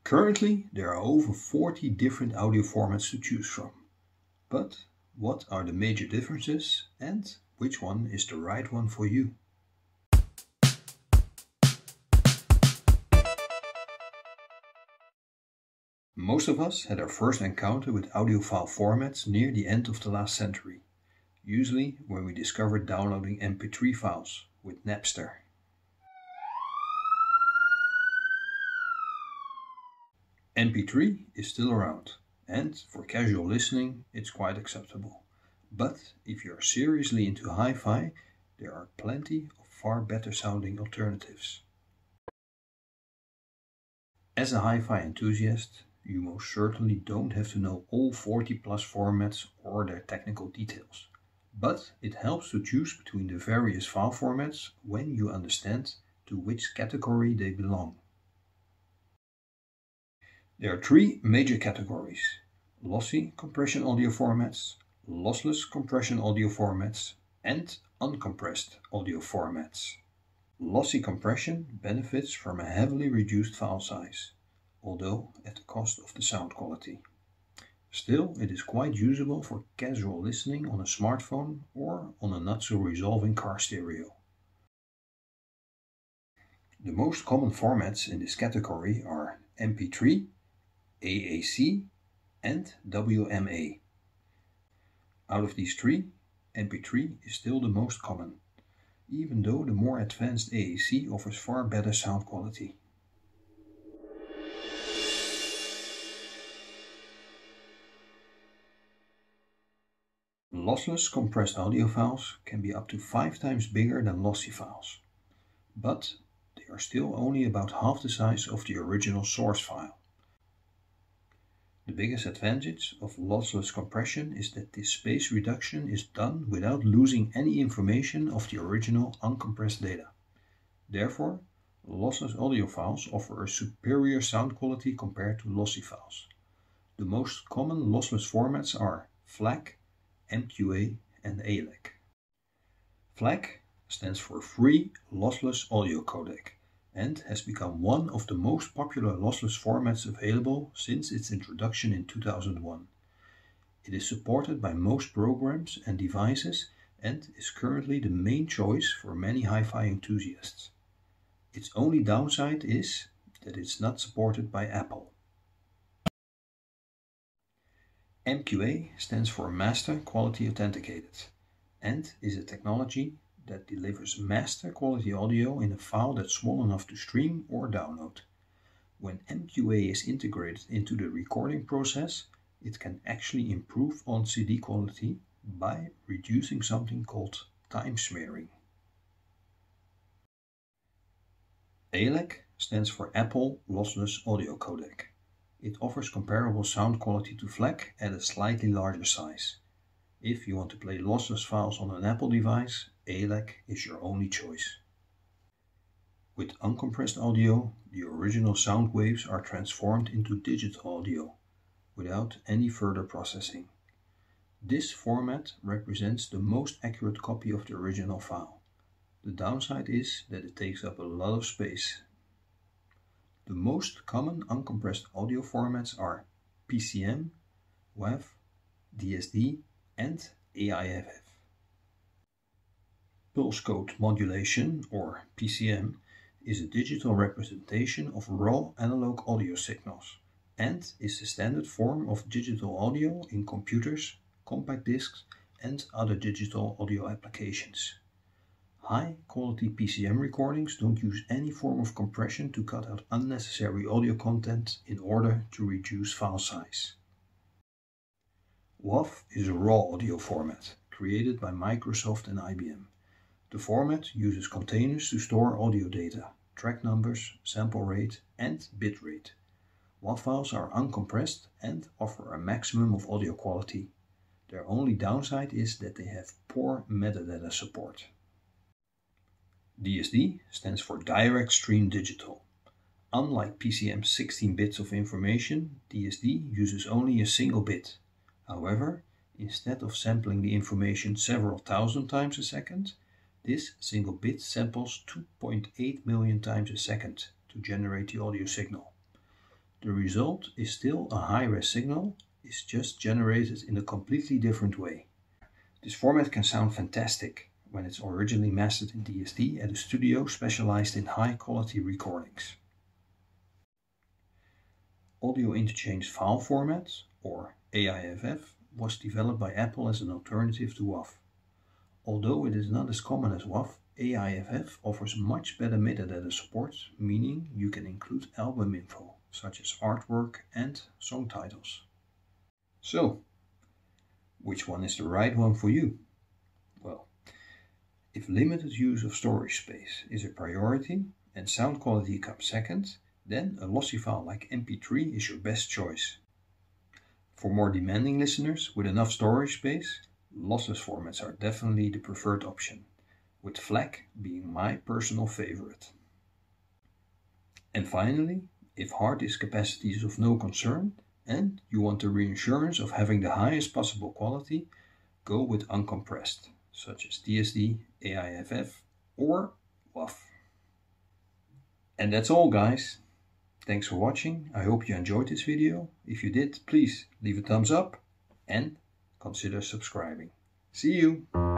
Currently, there are over 40 different audio formats to choose from. But what are the major differences and which one is the right one for you? Most of us had our first encounter with audiophile formats near the end of the last century, usually when we discovered downloading MP3 files with Napster. MP3 is still around, and for casual listening it's quite acceptable. But if you are seriously into hi-fi, there are plenty of far better sounding alternatives. As a hi-fi enthusiast, you most certainly don't have to know all 40 plus formats or their technical details, but it helps to choose between the various file formats when you understand to which category they belong. There are three major categories: lossy compression audio formats, lossless compression audio formats, and uncompressed audio formats. Lossy compression benefits from a heavily reduced file size, although at the cost of the sound quality. Still, it is quite usable for casual listening on a smartphone or on a not-so-resolving car stereo. The most common formats in this category are MP3, AAC, and WMA. Out of these three, MP3 is still the most common, even though the more advanced AAC offers far better sound quality. Lossless compressed audio files can be up to 5 times bigger than lossy files, but they are still only about half the size of the original source file. The biggest advantage of lossless compression is that this space reduction is done without losing any information of the original uncompressed data. Therefore, lossless audio files offer a superior sound quality compared to lossy files. The most common lossless formats are FLAC, MQA, and ALAC. FLAC stands for Free Lossless Audio Codec and has become one of the most popular lossless formats available since its introduction in 2001. It is supported by most programs and devices and is currently the main choice for many hi-fi enthusiasts. Its only downside is that it's not supported by Apple. MQA stands for Master Quality Authenticated and is a technology that delivers master quality audio in a file that's small enough to stream or download. When MQA is integrated into the recording process, it can actually improve on CD quality by reducing something called time smearing. ALAC stands for Apple Lossless Audio Codec. It offers comparable sound quality to FLAC at a slightly larger size. If you want to play lossless files on an Apple device, ALAC is your only choice. With uncompressed audio, the original sound waves are transformed into digital audio without any further processing. This format represents the most accurate copy of the original file. The downside is that it takes up a lot of space. The most common uncompressed audio formats are PCM, WAV, DSD, and AIFF. Pulse code modulation, or PCM, is a digital representation of raw analog audio signals and is the standard form of digital audio in computers, compact discs, and other digital audio applications. High-quality PCM recordings don't use any form of compression to cut out unnecessary audio content in order to reduce file size. WAV is a raw audio format created by Microsoft and IBM. The format uses containers to store audio data, track numbers, sample rate, and bit rate. WAV files are uncompressed and offer a maximum of audio quality. Their only downside is that they have poor metadata support. DSD stands for Direct Stream Digital. Unlike PCM's 16 bits of information, DSD uses only a single bit. However, instead of sampling the information several thousand times a second, this single bit samples 2.8 million times a second to generate the audio signal. the result is still a high-res signal, it's just generated in a completely different way. This format can sound fantastic when it's originally mastered in DSD at a studio specialized in high-quality recordings. Audio Interchange File Format, or AIFF, was developed by Apple as an alternative to WAV. Although it is not as common as WAV, AIFF offers much better metadata support, meaning you can include album info, such as artwork and song titles. So, which one is the right one for you? Well, if limited use of storage space is a priority and sound quality comes second, then a lossy file like MP3 is your best choice. For more demanding listeners with enough storage space, lossless formats are definitely the preferred option, with FLAC being my personal favorite. And finally, if hard disk capacity is of no concern and you want the reassurance of having the highest possible quality, go with uncompressed, such as DSD, AIFF or WAV. And that's all, guys. Thanks for watching. I hope you enjoyed this video. If you did, please leave a thumbs up and consider subscribing. See you!